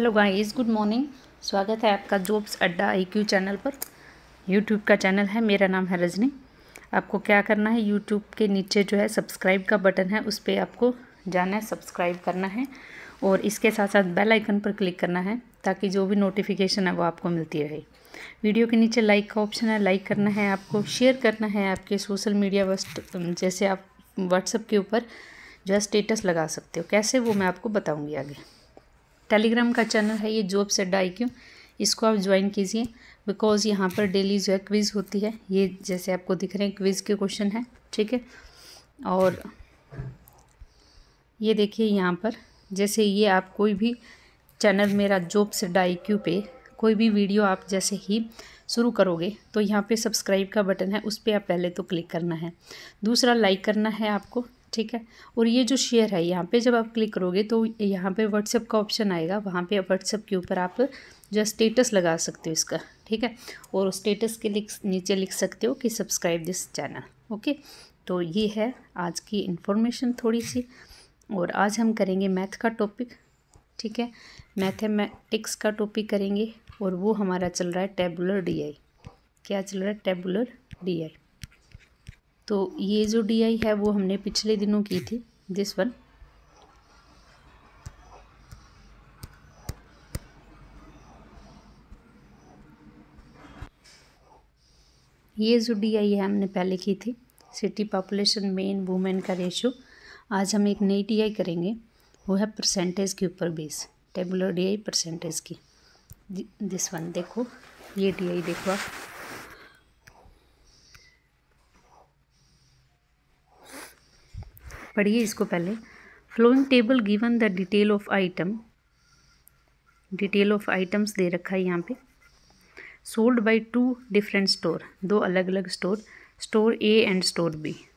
Hello guys, good morning. स्वागत है आपका जॉब्स अड्डा आईक्यू चैनल पर। यूट्यूब का चैनल है, मेरा नाम है रजनी। आपको क्या करना है, यूट्यूब के नीचे जो है सब्सक्राइब का बटन है, उस पर आपको जाना है, सब्सक्राइब करना है और इसके साथ साथ बेल आइकन पर क्लिक करना है ताकि जो भी नोटिफिकेशन है वो आपको मिलती रहे। वीडियो के नीचे लाइक का ऑप्शन है, लाइक करना है आपको, शेयर करना है आपके सोशल मीडिया जैसे आप व्हाट्सएप के ऊपर जो है स्टेटस लगा सकते हो। कैसे, वो मैं आपको बताऊँगी आगे। टेलीग्राम का चैनल है ये जॉब्स अड्डा आईक्यू, इसको आप ज्वाइन कीजिए बिकॉज़ यहाँ पर डेली जो है क्विज़ होती है। ये जैसे आपको दिख रहे हैं क्विज़ के क्वेश्चन हैं, ठीक है। और ये देखिए यहाँ पर जैसे ये आप कोई भी चैनल मेरा जॉब्स अड्डा आईक्यू पे कोई भी वीडियो आप जैसे ही शुरू करोगे तो यहाँ पे सब्सक्राइब का बटन है, उस पर आप पहले तो क्लिक करना है, दूसरा लाइक करना है आपको, ठीक है। और ये जो शेयर है यहाँ पे जब आप क्लिक करोगे तो यहाँ पे व्हाट्सएप का ऑप्शन आएगा, वहाँ पे व्हाट्सएप के ऊपर आप जो स्टेटस लगा सकते हो इसका, ठीक है। और स्टेटस के नीचे लिख सकते हो कि सब्सक्राइब दिस चैनल, ओके। तो ये है आज की इन्फॉर्मेशन थोड़ी सी। और आज हम करेंगे मैथ का टॉपिक, ठीक है। मैथमेटिक्स का टॉपिक करेंगे और वो हमारा चल रहा है टेबुलर DI। क्या चल रहा है? Tabular DI। तो ये जो DI है वो हमने पिछले दिनों की थी, दिस वन। ये जो DI है हमने पहले की थी, सिटी पॉपुलेशन मेन वुमेन का रेशो। आज हम एक नई DI करेंगे, वो है परसेंटेज के ऊपर बेस, टेबुलर DI परसेंटेज की। दिस वन देखो, ये DI देखो आप। पढ़िए इसको पहले। Following table given the detail of items दे रखा है यहाँ पे। सोल्ड बाय 2 डिफरेंट स्टोर, 2 अलग अलग store A and store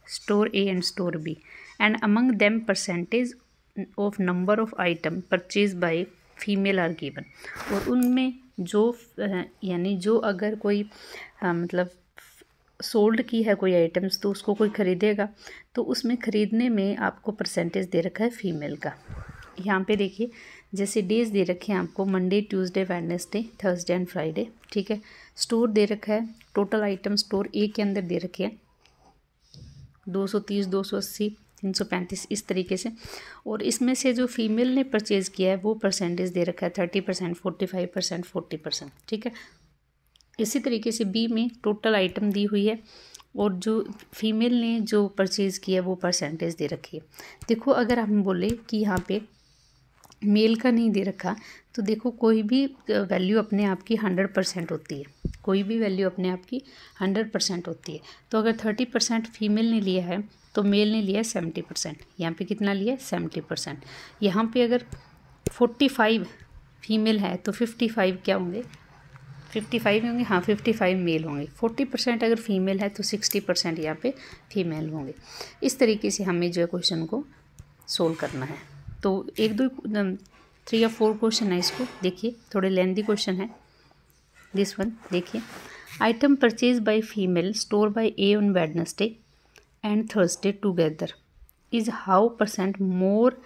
B, and among them percentage of number of item purchase by female are given. और उनमें जो यानी जो अगर कोई मतलब सोल्ड की है कोई आइटम्स तो उसको कोई ख़रीदेगा तो उसमें ख़रीदने में आपको परसेंटेज दे रखा है फीमेल का। यहाँ पे देखिए जैसे डेज दे रखे हैं आपको, Monday, Tuesday, Wednesday, Thursday and Friday, ठीक है। स्टोर दे रखा है, टोटल आइटम स्टोर A के अंदर दे रखे हैं 230, 280, 335 इस तरीके से। और इसमें से जो फीमेल ने परचेज़ किया है वो परसेंटेज दे रखा है 30%, 45%, 40%, ठीक है। इसी तरीके से B में टोटल आइटम दी हुई है और जो फीमेल ने जो परचेज़ किया है वो परसेंटेज दे रखी है। देखो अगर हम बोले कि यहाँ पे मेल का नहीं दे रखा तो देखो कोई भी वैल्यू अपने आप की 100% होती है, कोई भी वैल्यू अपने आप की 100% होती है। तो अगर 30% फीमेल ने लिया है तो मेल ने लिया है 70%। यहाँ पे कितना लिया है? 70%। यहाँ पे अगर 45 फीमेल है तो 55 क्या होंगे? 55 होंगे, हाँ 55 मेल होंगे। 40% अगर फीमेल है तो 60% यहाँ पे फीमेल होंगे। इस तरीके से हमें जो है क्वेश्चन को सोल्व करना है। तो 1, 2, 3 या 4 क्वेश्चन है, इसको देखिए, थोड़े लेंथी क्वेश्चन है। दिस वन देखिए, item purchase by female store by A on Wednesday and Thursday together is how % more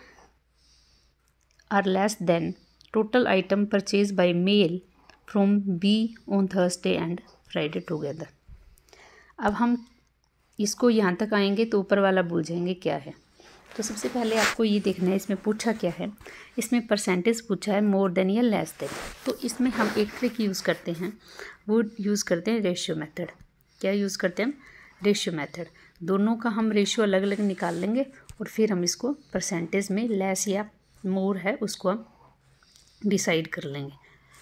or less than total item purchase by male from B on Thursday and Friday together. अब हम इसको यहाँ तक आएंगे तो ऊपर वाला भूल जाएंगे क्या है। तो सबसे पहले आपको ये देखना है इसमें पूछा क्या है। इसमें परसेंटेज पूछा है मोर देन या लेस देन। तो इसमें हम एक ट्रिक यूज़ करते हैं, वो यूज़ करते हैं रेशियो मेथड। क्या यूज़ करते हैं हम? Ratio method. दोनों का हम रेशियो अलग अलग निकाल लेंगे और फिर हम इसको परसेंटेज में लेस या मोर है उसको हम डिसाइड कर लेंगे।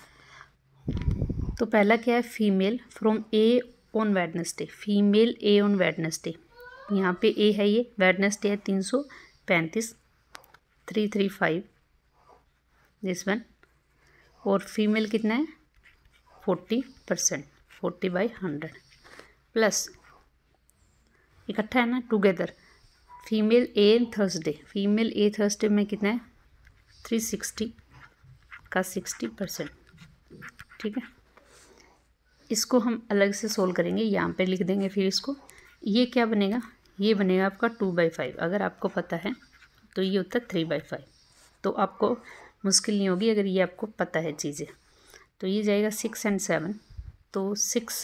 तो पहला क्या है? Female from A on Wednesday, female A on Wednesday. यहाँ पे A है, ये वेडनेसडे है 335, 335 दिस वन। और फीमेल कितना है? 40%, 40/100 प्लस इकट्ठा है ना, टुगेदर। फीमेल A थर्सडे में कितना है? 360 का 60%, ठीक है। इसको हम अलग से सोल्व करेंगे, यहाँ पे लिख देंगे फिर इसको। ये क्या बनेगा? ये बनेगा आपका 2/5। अगर आपको पता है तो ये होता है 3/5। तो आपको मुश्किल नहीं होगी अगर ये आपको पता है चीज़ें। तो ये जाएगा 6 and 7, तो 6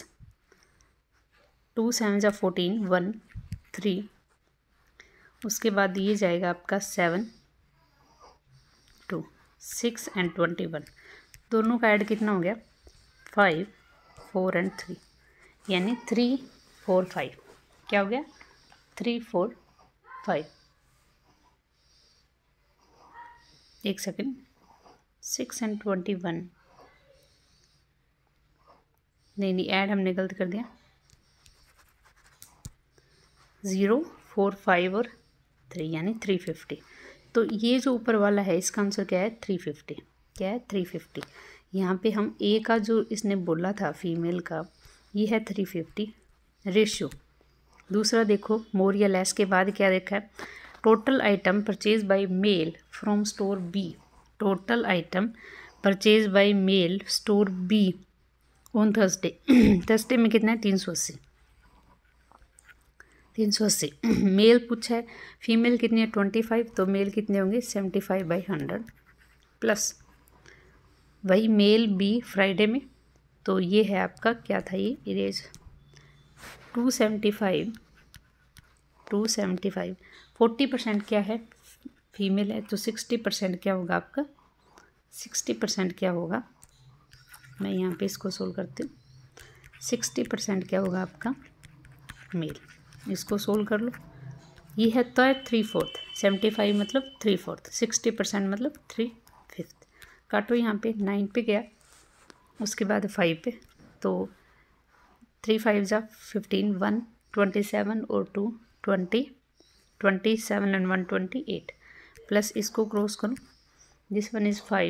2 7 जा 14 1 3। उसके बाद ये जाएगा आपका 7 2 6 and 21, दोनों का ऐड कितना हो गया 5 4 and 3, यानी 3 4 5। क्या हो गया 3 4 5। एक सेकेंड, 6 and 21 नहीं ऐड हमने गलत कर दिया। 0 4 5 और 3 यानी 350। तो ये जो ऊपर वाला है इसका आंसर क्या है 350। क्या है 350। यहाँ पे हम ए का जो इसने बोला था फीमेल का ये है 350 रेशियो। दूसरा देखो मोर या लेस के बाद क्या देखा है, total item purchase by male from store B. Total item purchase by male store B on Thursday. Thursday में कितना है 380। 380 मेल पूछा है, फीमेल कितनी है 25, तो मेल कितने होंगे 75/100 प्लस वही मेल बी फ्राइडे में, तो ये है आपका क्या था ये इरेज 275 40% क्या है फीमेल है, तो 60% क्या होगा आपका 60% क्या होगा, मैं यहाँ पे इसको सोल्व करती हूँ। 60% क्या होगा आपका मेल, इसको सोल्व कर लो। ये है तो है 3/4, 75 मतलब 3/4, 60% मतलब 3/5। काटो यहाँ पे 9 पे गया, उसके बाद 5 पे, तो 3 5 जा 15 1 27 और 2 20 27 and 1 28 प्लस इसको क्रॉस करो, दिस वन इज़ 5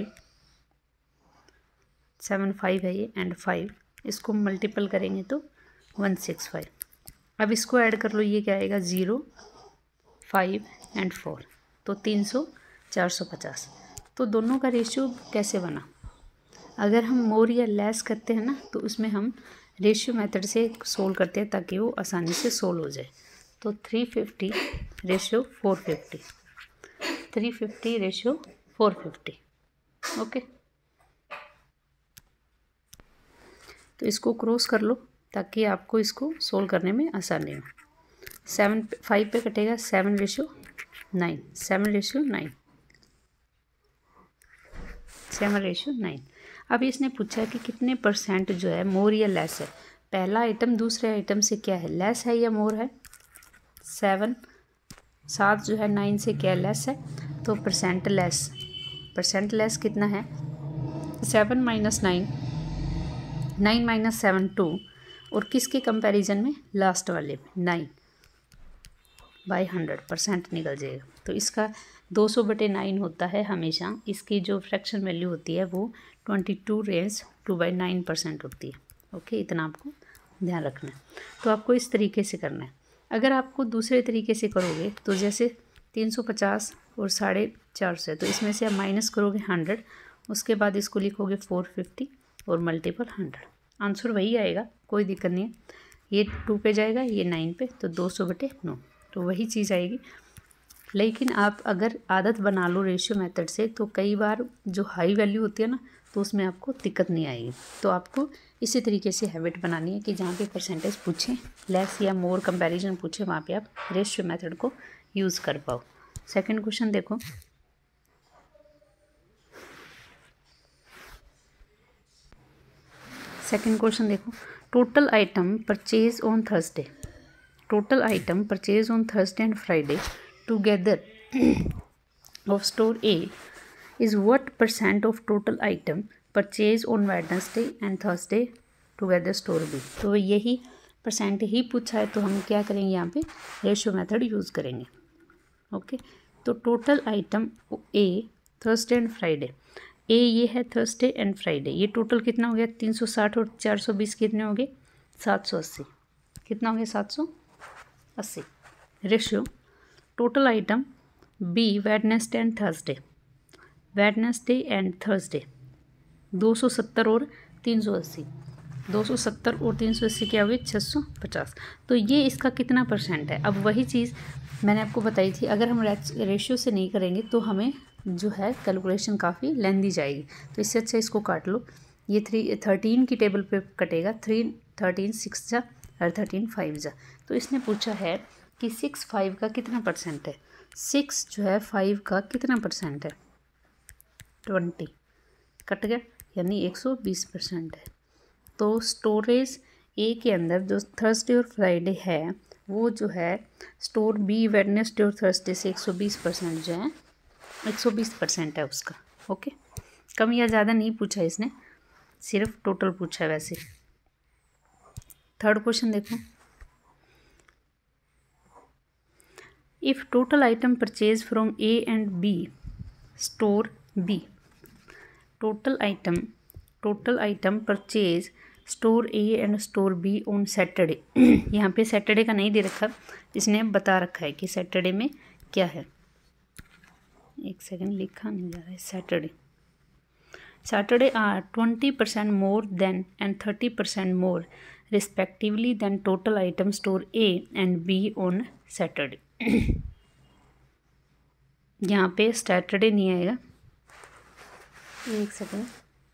7 5 है ये एंड 5, इसको मल्टीपल करेंगे तो 165। अब इसको ऐड कर लो, ये क्या आएगा 0 5 and 4, तो 300 450। तो दोनों का रेशियो कैसे बना, अगर हम मोर या लेस करते हैं ना तो उसमें हम रेशियो मेथड से सोल्व करते हैं ताकि वो आसानी से सोल्व हो जाए। तो 350 रेशियो 450, 350 रेशियो 450। ओके, तो इसको क्रॉस कर लो ताकि आपको इसको सोल्व करने में आसानी हो। 7 5 पे कटेगा 7 रेशियो 9, 7 रेशियो 9, 7 रेशियो 9। अब इसने पूछा है कि कितने परसेंट जो है मोर या लेस है। पहला आइटम दूसरे आइटम से क्या है, लेस है या मोर है। 7 जो है 9 से क्या लेस है, तो परसेंट लेस कितना है 7 - 9 9 - 7 2, और किसके कंपैरिजन में लास्ट वाले में 9/100% निकल जाएगा। तो इसका 200/9 होता है हमेशा, इसकी जो फ्रैक्शन वैल्यू होती है वो 22√2/9% होती है। ओके, इतना आपको ध्यान रखना है। तो आपको इस तरीके से करना है। अगर आपको दूसरे तरीके से करोगे तो जैसे 350 और 450 है, तो इसमें से आप माइनस करोगे 100, उसके बाद इसको लिखोगे 450 और मल्टीपल 100, आंसर वही आएगा, कोई दिक्कत नहीं है। ये 2 पे जाएगा, ये 9 पे, तो 200/9, तो वही चीज़ आएगी। लेकिन आप अगर आदत बना लो रेशियो मेथड से तो कई बार जो हाई वैल्यू होती है ना तो उसमें आपको दिक्कत नहीं आएगी। तो आपको इसी तरीके से हैबिट बनानी है कि जहाँ पे परसेंटेज पूछें, लेस या मोर कंपैरिजन पूछे, वहाँ पे आप रेशियो मेथड को यूज़ कर पाओ। सेकंड क्वेश्चन देखो, सेकंड क्वेश्चन देखो, total item purchase on Thursday, total item purchase on Thursday and Friday together of store A is what % of total item purchase on Wednesday and Thursday together store B। तो यही percent ही पूछा है, तो हम क्या करेंगे यहाँ पे रेशियो मेथड यूज़ करेंगे। ओके, तो total item A Thursday and Friday, A ये है थर्सडे एंड फ्राइडे, ये टोटल कितना हो गया 360 और 420 कितने हो गए 780, कितना हो गया 780। Ratio total item B Wednesday and Thursday, Wednesday and Thursday 270 और 380, 270 और 380 क्या हुई 650। तो ये इसका कितना परसेंट है। अब वही चीज़ मैंने आपको बताई थी, अगर हम रेशियो से नहीं करेंगे तो हमें जो है कैलकुलेशन काफ़ी लेंदी जाएगी, तो इससे अच्छा इसको काट लो। ये 13 की टेबल पे कटेगा, 13 6 जा और 13 5 जा। तो इसने पूछा है कि 6 5 का कितना परसेंट है। 6 जो है 5 का कितना परसेंट है, 20 कट गया, यानी 120% है। तो स्टोरेज ए के अंदर जो थर्सडे और फ्राइडे है वो जो है स्टोर बी वेडनेसडे और थर्सडे से 120% जो है 120% है उसका। ओके, कम या ज़्यादा नहीं पूछा इसने, सिर्फ टोटल पूछा है वैसे। थर्ड क्वेश्चन देखो, if total item purchase from A and B store B, total item purchase store A and store B on Saturday. यहाँ पे सैटरडे का नहीं दे रखा, इसने बता रखा है कि सैटरडे में क्या है। एक सेकंड, लिखा नहीं जा रहा है। Saturday are 20% more than and 30% more respectively than total item store A and B on Saturday. यहाँ पे सैटरडे नहीं आएगा, एक सेकंड,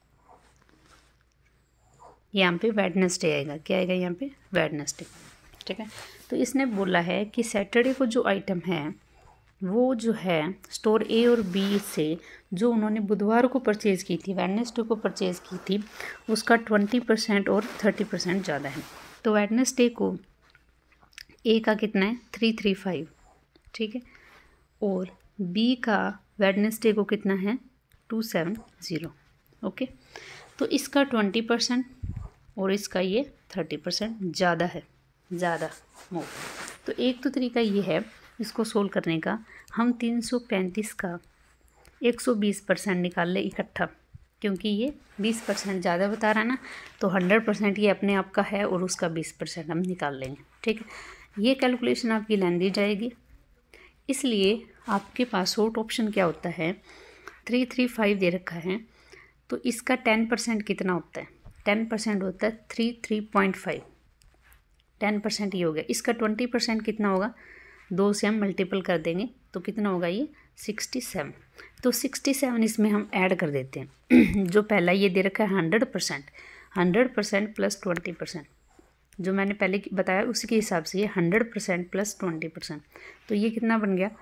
यहाँ पे वेडनेसडे आएगा। क्या आएगा यहाँ पे, वेडनेसडे। ठीक है, तो इसने बोला है कि सैटरडे को जो आइटम है वो जो है स्टोर ए और बी से जो उन्होंने बुधवार को परचेज़ की थी, वेडनेसडे को परचेज़ की थी, उसका 20% और 30% ज़्यादा है। तो वेडनेसडे को ए का कितना है 335, ठीक है, और बी का वेडनेसडे को कितना है 270। ओके, तो इसका 20% और इसका ये 30% ज़्यादा है, ज़्यादा मोर। तो एक तो तरीका ये है इसको सोल्व करने का, हम 335 का 120% निकाल ले इकट्ठा, क्योंकि ये 20% ज़्यादा बता रहा है ना, तो 100% ये अपने आप का है और उसका 20% हम निकाल लेंगे। ठीक है, ये कैलकुलेशन आपकी लेंदी जाएगी, इसलिए आपके पास शॉर्ट ऑप्शन क्या होता है, 335 दे रखा है, तो इसका 10% कितना होता है, 10% होता है 3.5, 10% ये हो गया। इसका 20% कितना होगा, 2 से हम मल्टीपल कर देंगे तो कितना होगा ये 67। तो 67 इसमें हम ऐड कर देते हैं। जो पहला ये दे रखा है 100% प्लस 20%, जो मैंने पहले बताया उसी के हिसाब से ये 100% प्लस 20%, तो ये कितना बन गया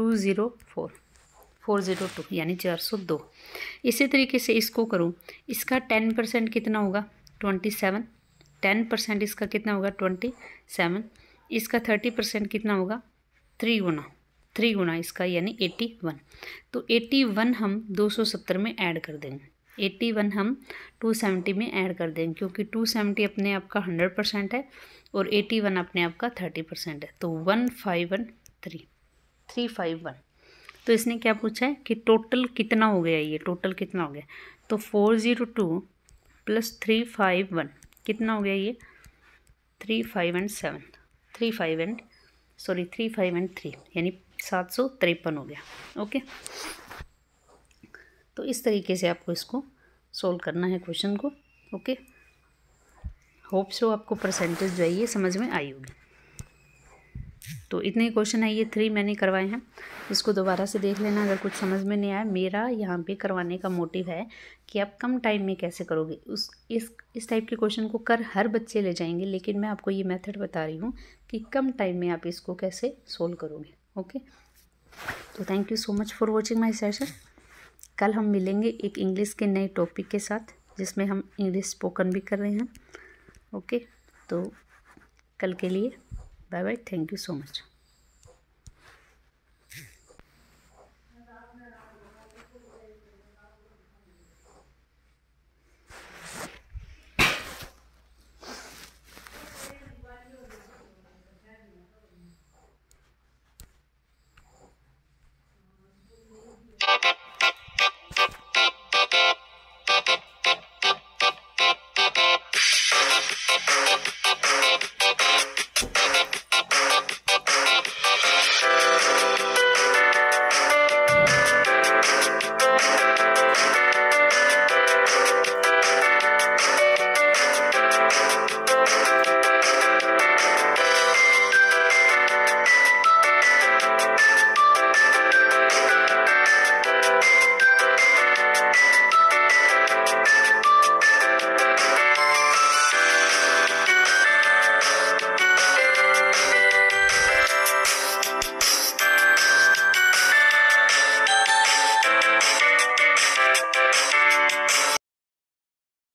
402, यानी 402। इसी तरीके से इसको करूँ, इसका 10% कितना होगा 27, 10% इसका कितना होगा 27, इसका 30% कितना होगा 3 गुना इसका, यानी 81। तो 81 हम 270 में ऐड कर देंगे, 81 हम 270 में ऐड कर देंगे, क्योंकि 270 अपने आप का 100% है और 81 अपने आप का 30% है, तो 351। तो इसने क्या पूछा है कि टोटल कितना हो गया, ये टोटल कितना हो गया, तो 402 प्लस 351 कितना हो गया, ये 3 5 and 3, यानी 753 हो गया। ओके, तो इस तरीके से आपको इसको सोल्व करना है क्वेश्चन को। ओके, होप सो आपको परसेंटेज जो है ये समझ में आई होगी। तो इतने क्वेश्चन है, ये 3 मैंने करवाए हैं, इसको दोबारा से देख लेना अगर कुछ समझ में नहीं आया। मेरा यहाँ पे करवाने का मोटिव है कि आप कम टाइम में कैसे करोगे, इस टाइप के क्वेश्चन को कर हर बच्चे ले जाएंगे, लेकिन मैं आपको ये मेथड बता रही हूँ कि कम टाइम में आप इसको कैसे सोल्व करोगे। ओके, तो thank you so much for watching my session. कल हम मिलेंगे एक इंग्लिश के नए टॉपिक के साथ, जिसमें हम इंग्लिश स्पोकन भी कर रहे हैं। ओके, तो कल के लिए bye bye, thank you so much.